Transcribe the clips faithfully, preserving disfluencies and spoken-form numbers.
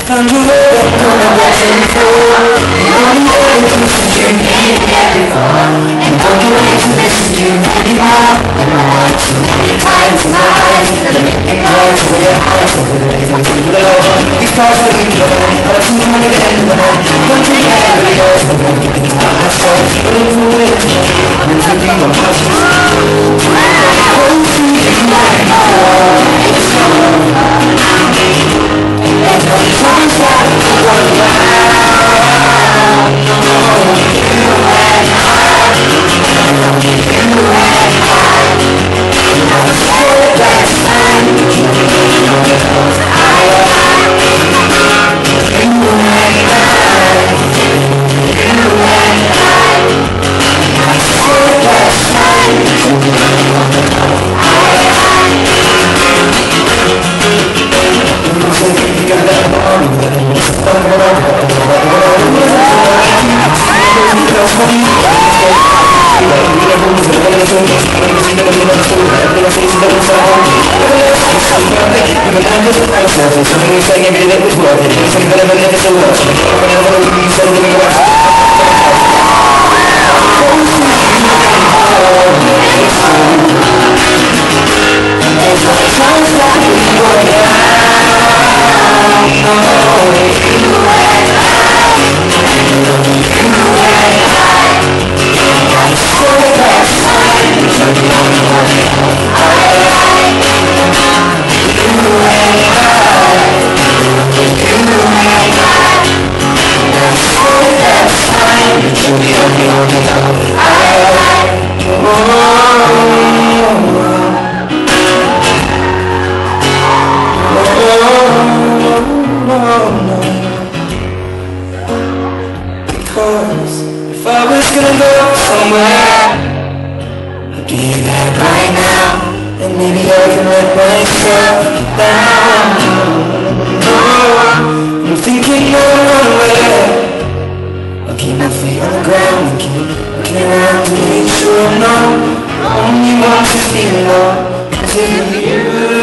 Found your way back on the western floor. The only way to listen to me before. And don't you wait to listen to me anymore. And I want too many times in my eyes. And I make it hard with your eyes. And the days I'm too low. These parts that we know. But I'm too hard to get in the night. Don't you get it yours. But don't you think about myself. But it's the way to me. I'm thinking of how she's oh, sweet and like my love. It's so long. And sometimes I go around. If I was gonna go somewhere, I'd be there right now. And maybe I can let myself down. I'm thinking of one way. I'll keep my feet on the ground and keep looking around to make sure I know I only want to feel love. Cause if you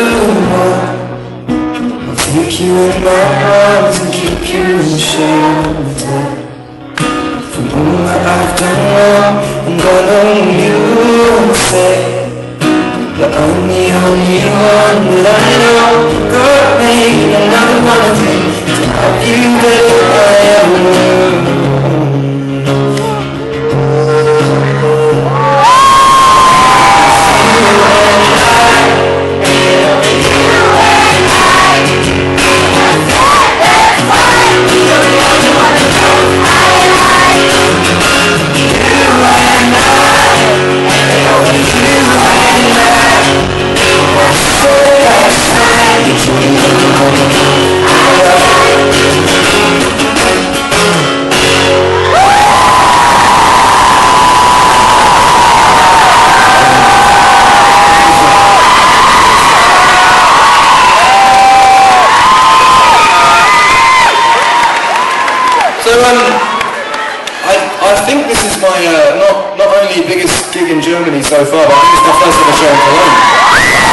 I'll take you in my arms and keep you in shelter. From all that I've done wrong, and God only you will say that I'm the only one that I know. God made another one of me to help you get where I am. So um, I, I think this is my, uh, not, not only biggest gig in Germany so far, but I think it's my first ever show in Cologne.